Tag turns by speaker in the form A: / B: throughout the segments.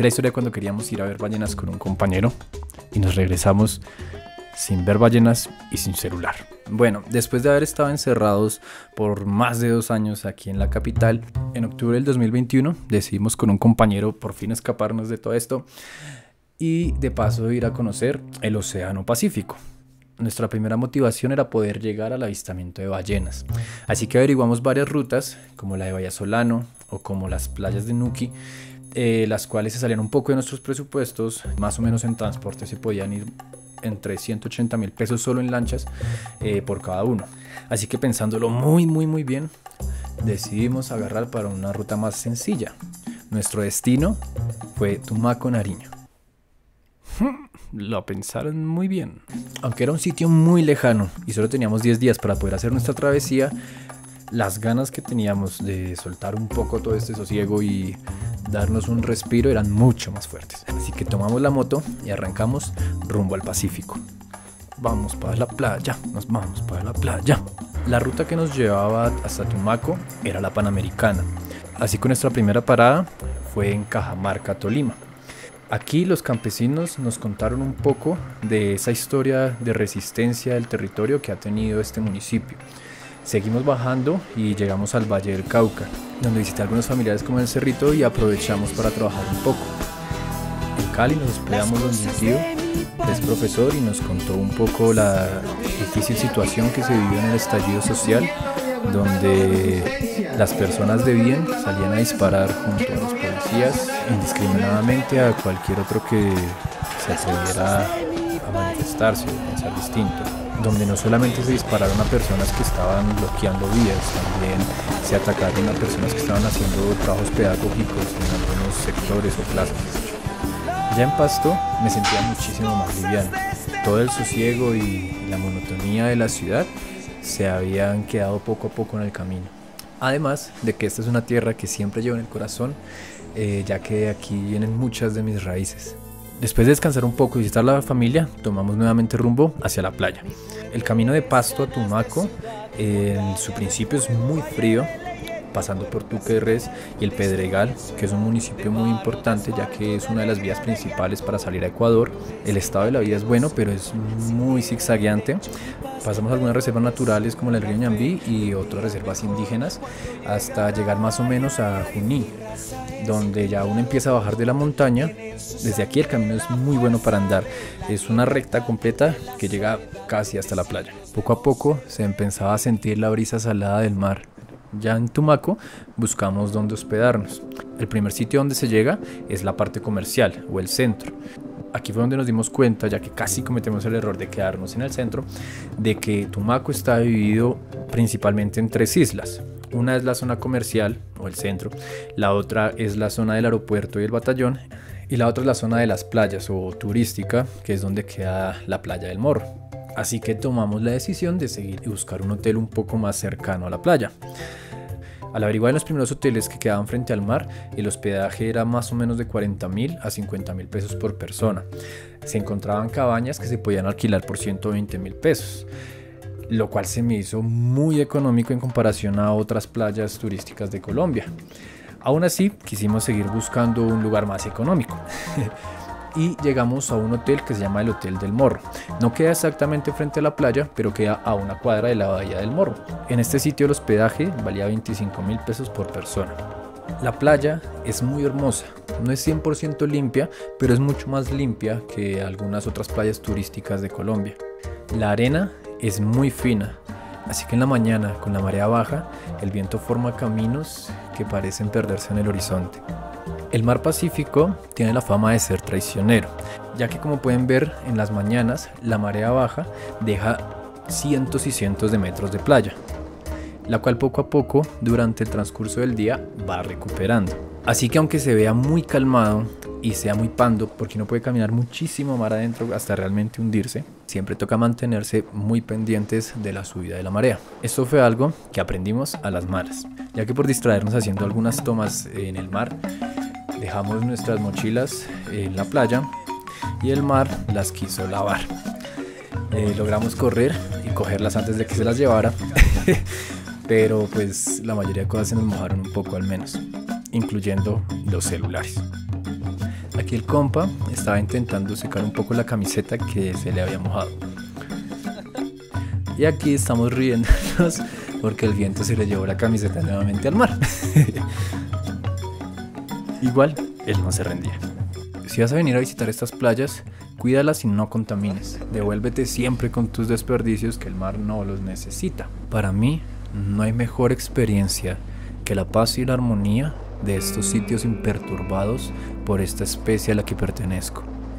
A: la historia de cuando queríamos ir a ver ballenas con un compañero y nos regresamos sin ver ballenas y sin celular. Bueno, después de haber estado encerrados por más de 2 años aquí en la capital, en octubre del 2021 decidimos con un compañero por fin escaparnos de todo esto y de paso ir a conocer el Océano Pacífico. Nuestra primera motivación era poder llegar al avistamiento de ballenas, así que averiguamos varias rutas como la de Vallasolano o como las playas de Nuquí, las cuales se salían un poco de nuestros presupuestos. Más o menos en transporte se podían ir entre 180.000 pesos solo en lanchas por cada uno. Así que pensándolo muy bien, decidimos agarrar para una ruta más sencilla. Nuestro destino fue Tumaco, Nariño. Lo pensaron muy bien. Aunque era un sitio muy lejano y solo teníamos 10 días para poder hacer nuestra travesía, las ganas que teníamos de soltar un poco todo este sosiego y darnos un respiro eran mucho más fuertes. Así que tomamos la moto y arrancamos rumbo al Pacífico. Vamos para la playa, nos vamos para la playa. La ruta que nos llevaba hasta Tumaco era la Panamericana. Así que nuestra primera parada fue en Cajamarca, Tolima. Aquí los campesinos nos contaron un poco de esa historia de resistencia del territorio que ha tenido este municipio. Seguimos bajando y llegamos al Valle del Cauca, donde visité a algunos familiares como en el Cerrito y aprovechamos para trabajar un poco. En Cali nos hospedamos donde un tío es profesor y nos contó un poco la difícil situación que se vivió en el estallido social, donde las personas de bien salían a disparar junto a los policías indiscriminadamente a cualquier otro que se atreviera a manifestarse o pensar distinto, donde no solamente se dispararon a personas que estaban bloqueando vías, también se atacaron a personas que estaban haciendo trabajos pedagógicos en algunos sectores o plazas. Ya en Pasto me sentía muchísimo más liviano. Todo el sosiego y la monotonía de la ciudad se habían quedado poco a poco en el camino. Además de que esta es una tierra que siempre llevo en el corazón, ya que aquí vienen muchas de mis raíces. Después de descansar un poco y visitar a la familia, tomamos nuevamente rumbo hacia la playa. El camino de Pasto a Tumaco, en su principio es muy frío, pasando por Túquerres y el Pedregal, que es un municipio muy importante ya que es una de las vías principales para salir a Ecuador. El estado de la vida es bueno, pero es muy zigzagueante. Pasamos algunas reservas naturales como el río Ñambí y otras reservas indígenas hasta llegar más o menos a Juní, donde ya uno empieza a bajar de la montaña. Desde aquí el camino es muy bueno para andar, es una recta completa que llega casi hasta la playa. Poco a poco se empezaba a sentir la brisa salada del mar. Ya en Tumaco buscamos dónde hospedarnos. El primer sitio donde se llega es la parte comercial o el centro. Aquí fue donde nos dimos cuenta, ya que casi cometemos el error de quedarnos en el centro, de que Tumaco está dividido principalmente en 3 islas. Una es la zona comercial o el centro, la otra es la zona del aeropuerto y el batallón, y la otra es la zona de las playas o turística, que es donde queda la playa del Morro. Así que tomamos la decisión de seguir y buscar un hotel un poco más cercano a la playa. Al averiguar en los primeros hoteles que quedaban frente al mar, el hospedaje era más o menos de 40.000 a 50.000 pesos por persona. Se encontraban cabañas que se podían alquilar por 120.000 pesos, lo cual se me hizo muy económico en comparación a otras playas turísticas de Colombia. Aún así, quisimos seguir buscando un lugar más económico. Y llegamos a un hotel que se llama el Hotel del Morro. No queda exactamente frente a la playa, pero queda a una cuadra de la bahía del Morro. En este sitio el hospedaje valía 25.000 pesos por persona. La playa es muy hermosa, no es 100% limpia, pero es mucho más limpia que algunas otras playas turísticas de Colombia. La arena es muy fina, así que en la mañana, con la marea baja, el viento forma caminos que parecen perderse en el horizonte. El mar Pacífico tiene la fama de ser traicionero, ya que como pueden ver en las mañanas la marea baja deja cientos y cientos de metros de playa, la cual poco a poco durante el transcurso del día va recuperando. Así que aunque se vea muy calmado y sea muy pando porque uno puede caminar muchísimo mar adentro hasta realmente hundirse, siempre toca mantenerse muy pendientes de la subida de la marea. Esto fue algo que aprendimos a las malas, ya que por distraernos haciendo algunas tomas en el mar, dejamos nuestras mochilas en la playa y el mar las quiso lavar. Logramos correr y cogerlas antes de que se las llevara, pero pues la mayoría de cosas se nos mojaron un poco al menos, incluyendo los celulares. Aquí el compa estaba intentando secar un poco la camiseta que se le había mojado. Y aquí estamos riéndonos porque el viento se le llevó la camiseta nuevamente al mar. Igual, él no se rendía. Si vas a venir a visitar estas playas, cuídalas y no contamines. Devuélvete siempre con tus desperdicios, que el mar no los necesita. Para mí, no hay mejor experiencia que la paz y la armonía de estos sitios imperturbados por esta especie a la que pertenezco.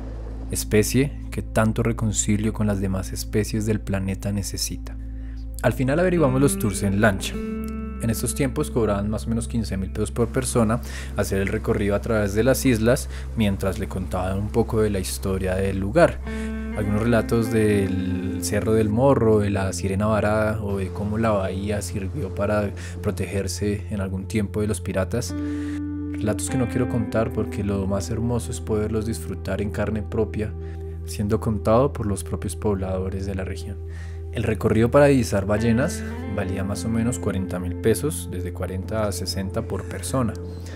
A: Especie que tanto reconcilio con las demás especies del planeta necesita. Al final averiguamos los tours en lancha. En estos tiempos cobraban más o menos 15.000 pesos por persona hacer el recorrido a través de las islas mientras le contaban un poco de la historia del lugar. Algunos relatos del Cerro del Morro, de la Sirena Varada o de cómo la bahía sirvió para protegerse en algún tiempo de los piratas. Relatos que no quiero contar porque lo más hermoso es poderlos disfrutar en carne propia, siendo contado por los propios pobladores de la región. El recorrido para divisar ballenas valía más o menos 40.000 pesos, desde 40 a 60 por persona.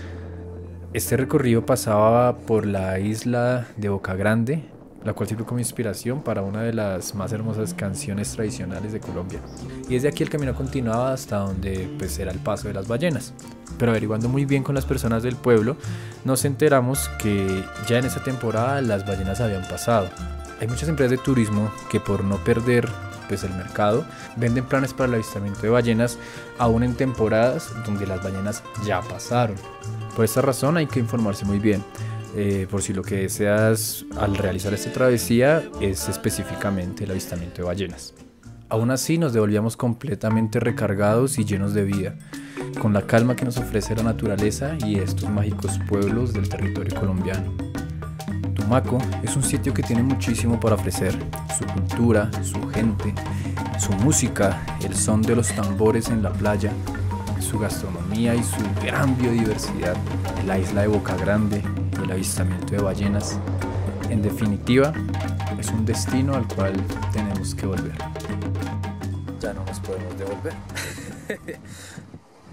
A: Este recorrido pasaba por la isla de Boca Grande, la cual sirvió como inspiración para una de las más hermosas canciones tradicionales de Colombia. Y desde aquí el camino continuaba hasta donde pues era el paso de las ballenas. Pero averiguando muy bien con las personas del pueblo, nos enteramos que ya en esa temporada las ballenas habían pasado. Hay muchas empresas de turismo que por no perder pues el mercado venden planes para el avistamiento de ballenas aún en temporadas donde las ballenas ya pasaron. Por esta razón hay que informarse muy bien. Por si lo que deseas al realizar esta travesía es específicamente el avistamiento de ballenas. Aún así nos devolvíamos completamente recargados y llenos de vida, con la calma que nos ofrece la naturaleza y estos mágicos pueblos del territorio colombiano. Tumaco es un sitio que tiene muchísimo para ofrecer: su cultura, su gente, su música, el son de los tambores en la playa, su gastronomía y su gran biodiversidad, la isla de Boca Grande, el avistamiento de ballenas. En definitiva, es un destino al cual tenemos que volver. Ya no nos podemos devolver.